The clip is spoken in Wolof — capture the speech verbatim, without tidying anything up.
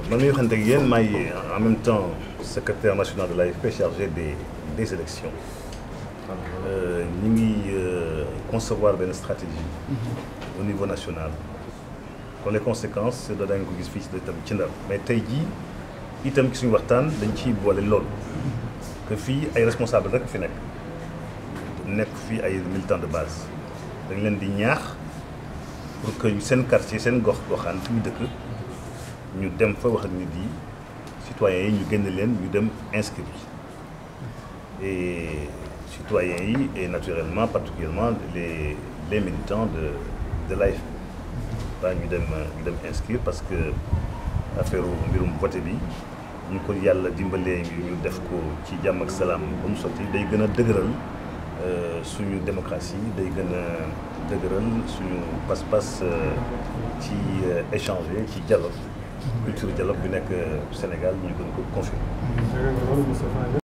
man mii waxante ak yéen maay en même temps secrétaire national de l'A F P chargé des des élections ñu ngi concevoir benn stratégie au niveau national kon les conséquences da dañ ko gis fii ci itam ci Ndar mais tey jii itam ci suñu waxtaan dañ ciy boole loolu que fii ay responsable rek fi nekk nekk fii ay militants de base dañ leen di ñaax pour que seen quartier seen gox goxaan fi ñu dëkk ñu dem fa wax ak nit yi citoyens yi ñu génn leen ñu dem inscrire et citoyens yi et naturellement particulièrement les les militants de de l'A F P ba ñu dem ñu dem inscrire parce que affaire mbirum vote bi ñu ko yàlla dimbalee ñu def ko ci jàmm ak salaam ba mu sotti day gën a dëgëral suñu démocratie day gën a dëgëral suñu pas-pas ci échanger ci dialogue culture dialogue bi nekk Sénégal ñu gën ko confirmer